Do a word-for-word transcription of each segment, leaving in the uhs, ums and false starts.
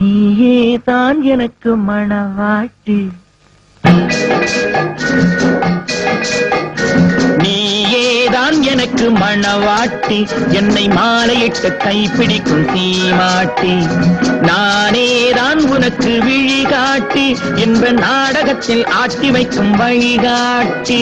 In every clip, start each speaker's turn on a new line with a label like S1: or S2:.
S1: நீயே தான் எனக்கு மணவாட்டி, நீயேதான் எனக்கு மணவாட்டி, என்னை மாலையிட்டு கைப்பிடிக்கும் சீமாட்டி, நானேதான் உனக்கு விழிகாட்டி, என்ப நாடகத்தில் ஆட்டி வைக்கும் வழிகாட்டி.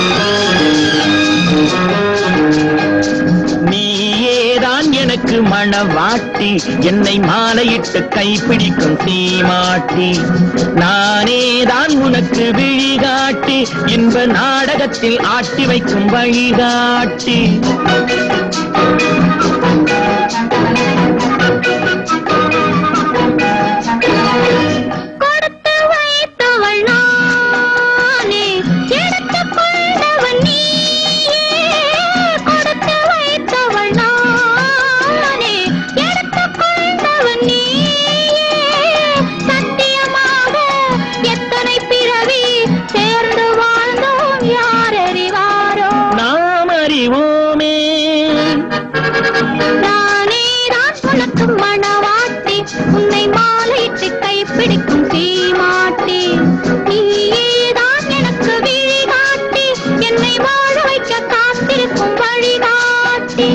S1: நீயேதான் எனக்கு மணவாட்டி, என்னை மாலையிட்டு கைப்பிடிக்கும் சீமாட்டி, நானேதான் உனக்கு விழிகாட்டி, என்ப நாடகத்தில் ஆட்டி வைக்கும் வழிகாட்டி. மணவாட்டி, உன்னை மாலையிட்டு கைப்பிடிக்கும் சீமாட்டி, நீயேதான் எனக்கு விழிகாட்டி, என்னை வாழ வைக்க காத்திருக்கும் வழிகாட்டி.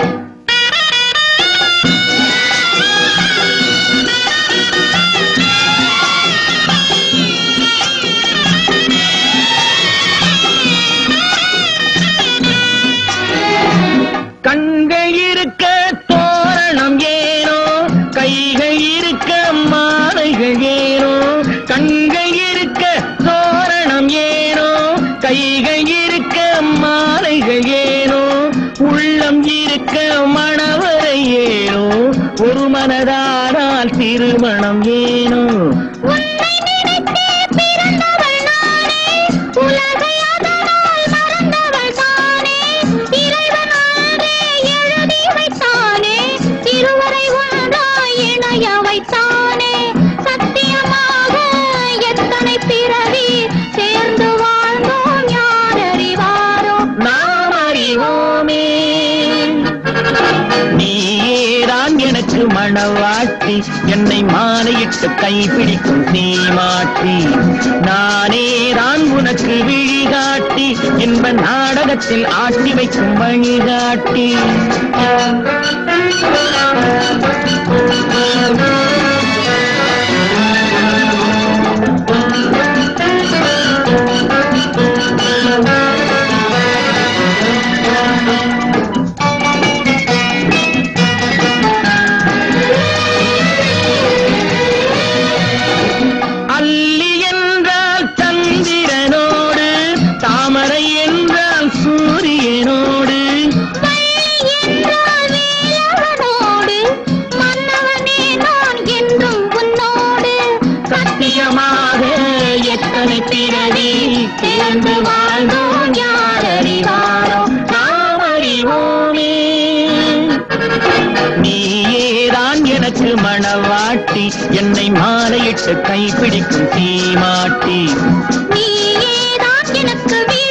S1: கண்கள் இருக்க தோரணம் ஏனோ, கைகள் இருக்க மாலைகள் ஏனோ, கண்கள் இருக்க தோரணம் ஏனோ, கைகள் இருக்க மாலைகள் ஏனோ, உள்ளம் இருக்க மணவரை ஏனோ, ஒரு மனதானால் திருமணம் ஏனோ. நீயேதான் எனக்கு மணவாட்டி, என்னை மாலையிட்டு கைப்பிடிக்கும் சீமாட்டி, நானேதான் உனக்கு விழிகாட்டி, என்ப நாடகத்தில் ஆட்டி வைக்கும் வழிகாட்டி. எத்தனை பிறவி சேர்ந்து வாழ்ந்தோம் யார் அறிவாரோ, நாம் அறிவோமே. நீயேதான் எனக்கு மணவாட்டி, என்னை மாலையிட்டு கைப்பிடிக்கும் சீமாட்டி, நீயேதான் எனக்கு